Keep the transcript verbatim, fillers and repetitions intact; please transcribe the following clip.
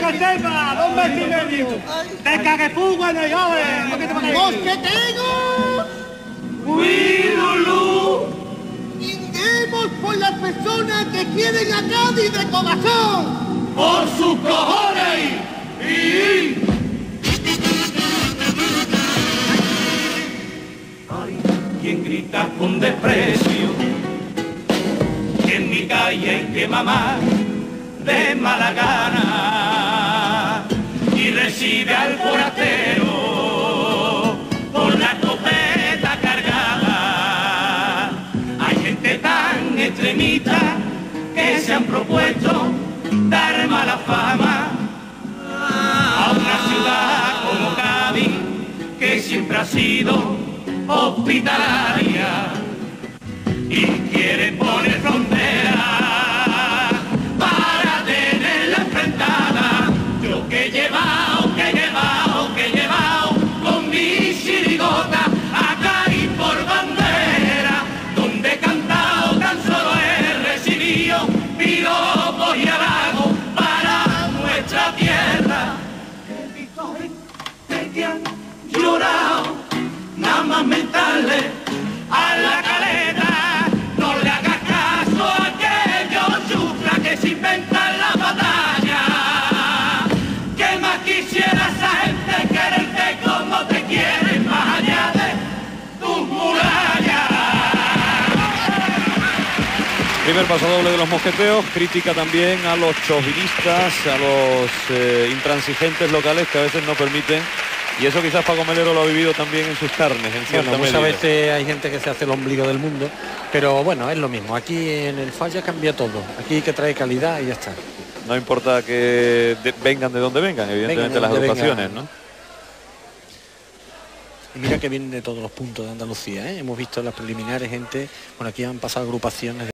sepa, dos meses y medio. De Carrefour, bueno, y ole, ¿no que te parece? ¡Mosqueteros! ¡Uy, Lulú! ¡Brindemos por las personas que quieren a Cádiz de corazón! ¡Por sus cojones! ¡Y! Ay, quien grita con desprecio que en mi calle hay que mamar de mala gana y recibe al forastero con la escopeta cargada. Hay gente tan extremista que se han propuesto dar mala fama a una ciudad como Cádiz, que siempre ha sido hospitalaria y quiere poner frontera para tenerla enfrentada. Yo que he llevado, que he llevado, que he llevado con mi chirigota a Cádiz por bandera, donde he cantado tan solo he recibido piropos y halagos para nuestra tierra. Que mi joven te han llorado, nada más mentarle a la caleta, no le hagas caso a aquellos chuflas que se inventan la batalla. Que más quisiera esa gente quererte como te quieren, más allá de tus murallas. Primer paso doble de los mosqueteos, crítica también a los chauvinistas, a los eh, intransigentes locales que a veces no permiten. Y eso quizás Paco Melero lo ha vivido también en sus carnes, en cierta Bueno, muchas medida. veces hay gente que se hace el ombligo del mundo, pero bueno, es lo mismo. Aquí en el Falla cambia todo. Aquí hay que traer calidad y ya está. No importa que de, vengan de donde vengan, evidentemente Vengan de las donde agrupaciones, vengan. ¿no? Y mira que vienen de todos los puntos de Andalucía, ¿eh? Hemos visto en las preliminares gente, bueno, aquí han pasado agrupaciones